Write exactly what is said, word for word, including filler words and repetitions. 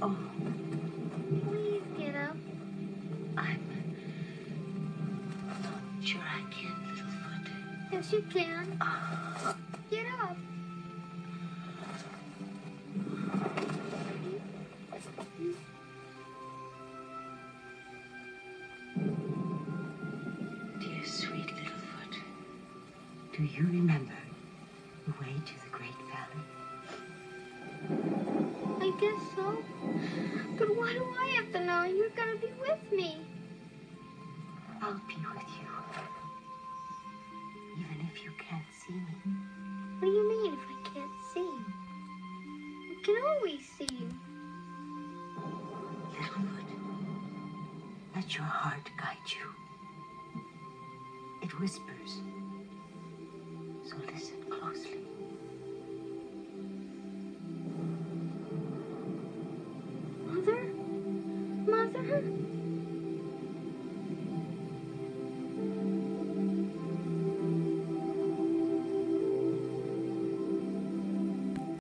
Oh. Please get up. I'm sure I can, Littlefoot. Yes, you can. Oh. Get up. Dear sweet Littlefoot, do you remember the way to the Great Valley? I guess so. But why do I have to know? You're gonna be with me. I'll be with you. Even if you can't see me. What do you mean if I can't see you? I can always see you. Littlefoot, let your heart guide you. It whispers. So listen closely. Mother? Mother?